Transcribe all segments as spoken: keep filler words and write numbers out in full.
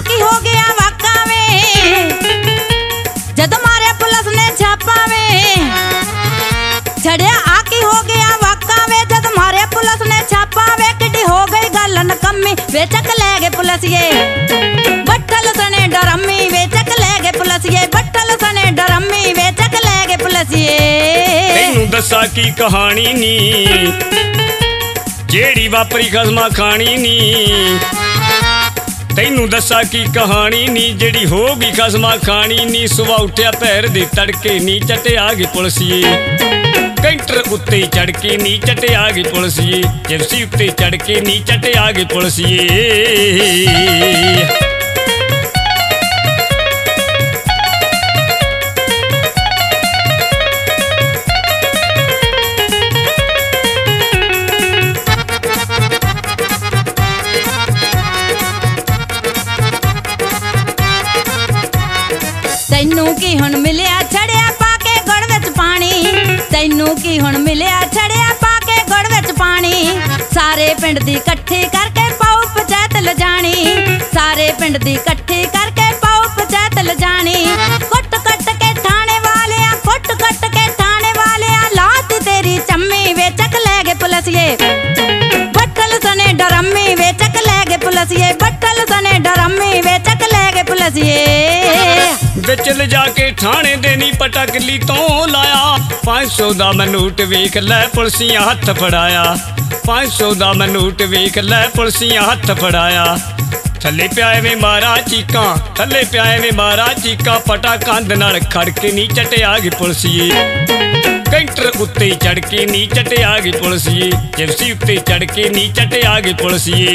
आकी हो गया वाका वे जद मारे पुलिस ने छापा वे छड़िया आकी हो गया वाका वे जद मारे पुलिस ने छापा वे किडी हो गई गल नकम्मी वे चक ले गए पुलिस ये बट्टल सने डरम्मी वे चक ले गए पुलिस ये बट्टल सने डरम्मी वे चक ले गए पुलिस ये तैनू दसा की कहानी नी जेड़ी वापरी खसमा खानी नी तैनू दसा की कहानी नी जेड़ी होगी खसमा खानी नी सुबह उठिया पैर दे तड़के नी चटे आ गई पुलिसिए कैंटर उत्ते चढ़ के नी चटे आ गई पुलिसिए जिप्सी उत्ते चढ़ के नी चटे आ गई पुलिसिए तैनू की हुण मिलिया छड़िया पाके गुड़ विच पानी तैनू की हुण मिलिया छड़िया पाके गुड़ विच पानी सारे पिंड दी कट्ठी करके पाओ पंचायत लजानी सारे पिंड दी कट्ठी करके पाओ पंचायत लजानी कुट कट के थाने वालिया कुट कट के थाने वालिया लात तेरी चम्मी वे चक ले गए पुलिसिए बट्टल सने डरम्मी वे चक ले गए पुलिसिए बट्टल सने डरम्मी वे चक ले गए पुलिसिए विच ले जाके थाने देनी पटा किली तो लाया पांच सौ दा मनूट वेख लै पुलिसियां हथ फड़ाया पांच सौ दा मनूट वेख लै पुलिसियां हथ फड़ाया थले प्याए में मारा चीका थले प्याए में मारा चीका पटा कंध नाल खड़ के नी चटे आ गई पुलिसिए कैंटर उत्ते चढ़ के नी चटे आ गई पुलिसिए जिप्सी उत्ते चढ़ के नी चटे आ गई पुलिसिए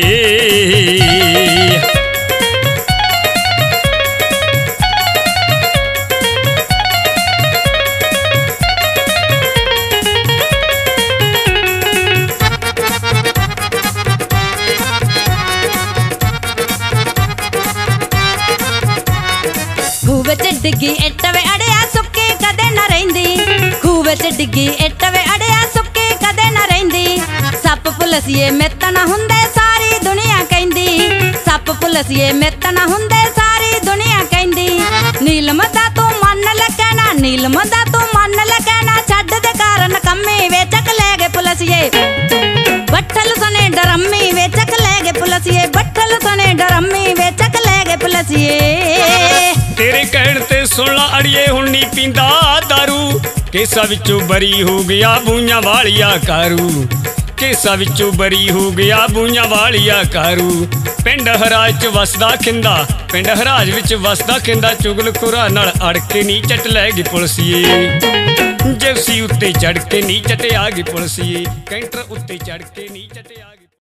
डिग्गी इट वे अड़िया सुक्की कदे न रहिंदी खूह विच डिग्गी इट वे अड़िया सुक्की कदे न रहिंदी सप पुलिसिए मित न हुंदे सारी दुनिया कहंदी सप पुलिसिए मित न हुंदे सारी दुनिया कहंदी नीलम दा तू मन लगना नीलम दा तू मन लगना छड्ड दे कारण कम्मी वे चक ले गए पुलिसिए बट्टल सने डरम्मी वे चक ले गए पुलिसिए बट्टल सने डरम्मी वे चक ले गए पुलिसिए तेरे कहण ते सुन ला अड़िए हुण नी पींदा दारू केसा विचों बरी हो गया बूइयां वालिया कारू केसा विचों बरी हो गया बूइयां वालिया कारू पिंड हराज च वसदा खिंदा पिंड हराज विच वसदा खिंदा चुगलखोरा नाल अड़ के नी चट लै गई पुलिसिए जिप्सी उत्ते चढ़ के नी चटे आ गई पुलिसिए कैंटर उत्ते चढ़ के नी चटे आ